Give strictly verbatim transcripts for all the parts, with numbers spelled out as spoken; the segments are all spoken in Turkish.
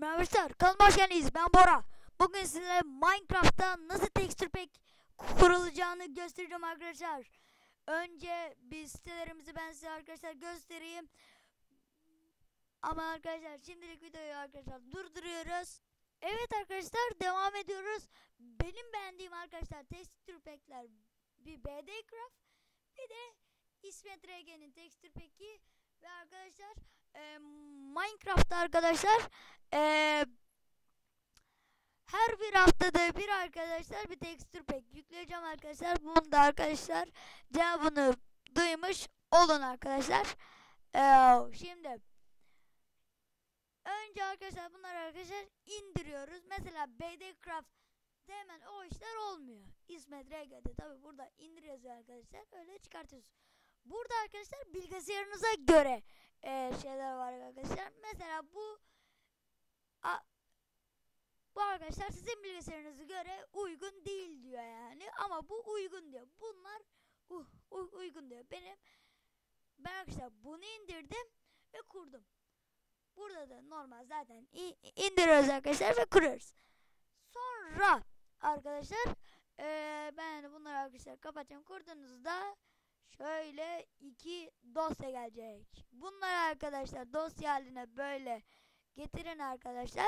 Merhaba arkadaşlar, kanalıma hoş geldiniz. Ben Bora. Bugün size Minecraft'ta nasıl texture pack kurulacağını göstereceğim arkadaşlar. Önce bir sitelerimizi ben size arkadaşlar göstereyim. Ama arkadaşlar şimdilik videoyu arkadaşlar durduruyoruz. Evet arkadaşlar, devam ediyoruz. Benim beğendiğim arkadaşlar texture pack'ler bir B D Craft, bir de İsmet Regen'in texture pack'i ve arkadaşlar e, Minecraft'ta arkadaşlar e, her bir haftada bir arkadaşlar bir texture pack yükleyeceğim arkadaşlar. Bunu da arkadaşlar cevabını duymuş olun arkadaşlar. E, şimdi önce arkadaşlar bunları arkadaşlar indiriyoruz. Mesela B D Craft'ta hemen o işler olmuyor. İsmet Regen'de tabi burada indiriyoruz arkadaşlar. Öyle çıkartıyoruz. Burada arkadaşlar bilgisayarınıza göre e, şeyler var arkadaşlar. Mesela bu a, bu arkadaşlar sizin bilgisayarınıza göre uygun değil diyor yani. Ama bu uygun diyor. Bunlar uh, uh, uygun diyor. Benim ben arkadaşlar bunu indirdim ve kurdum. Burada da normal zaten indiriyoruz arkadaşlar ve kuruyoruz. Sonra arkadaşlar e, ben bunları arkadaşlar kapatacağım. Kurduğunuzda şöyle iki dosya gelecek. Bunları arkadaşlar dosya haline böyle getirin arkadaşlar.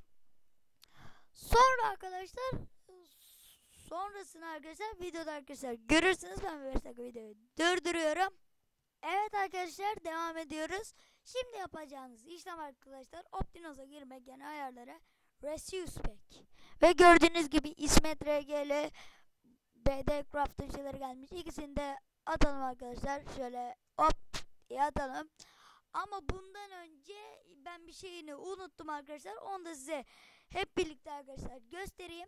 Sonra arkadaşlar sonrasını arkadaşlar videoda arkadaşlar görürsünüz. Ben bir beş dakika videoyu durduruyorum. Evet arkadaşlar, devam ediyoruz. Şimdi yapacağınız işlem arkadaşlar Optinos'a girmek, yani ayarlara, Resource Pack. Ve gördüğünüz gibi İsmet R G ile B D Craft'ın şeyleri gelmiş. İkisini de atalım arkadaşlar. Şöyle hop diye atalım. Ama bundan önce ben bir şeyini unuttum arkadaşlar. Onu da size hep birlikte arkadaşlar göstereyim.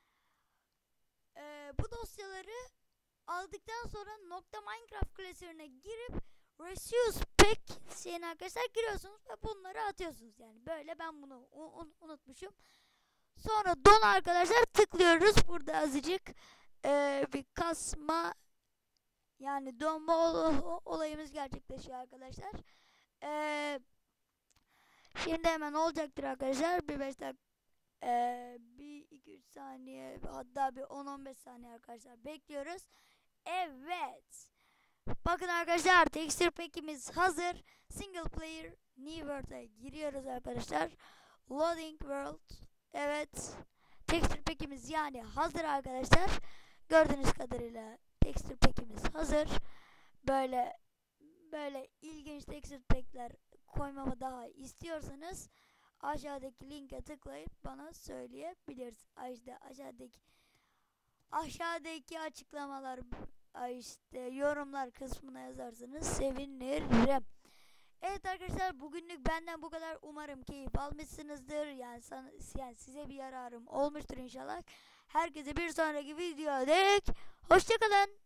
Ee, bu dosyaları aldıktan sonra nokta Minecraft klasörüne girip Resource Pack şeyine arkadaşlar giriyorsunuz ve bunları atıyorsunuz. Yani böyle ben bunu un unutmuşum. Sonra don arkadaşlar tıklıyoruz. Burada azıcık e, bir kasma, yani donma ol olayımız gerçekleşiyor arkadaşlar. Ee, şimdi hemen olacaktır arkadaşlar. Bir beş dakika, ee, bir iki üç saniye, hatta bir on on beş saniye arkadaşlar bekliyoruz. Evet. Bakın arkadaşlar, texture pack'imiz hazır. Single player new world'a giriyoruz arkadaşlar. Loading world. Evet. Texture pack'imiz yani hazır arkadaşlar. Gördüğünüz kadarıyla texture pack'imiz hazır. Böyle böyle ilginç texture pack'ler koymamı daha istiyorsanız aşağıdaki linke tıklayıp bana söyleyebilirsiniz. İşte aşağıdaki aşağıdaki açıklamalar, işte yorumlar kısmına yazarsanız sevinirim. Evet arkadaşlar, bugünlük benden bu kadar. Umarım keyif almışsınızdır. Yani, sana, yani size bir yararım olmuştur inşallah. Herkese bir sonraki videoda hoşçakalın.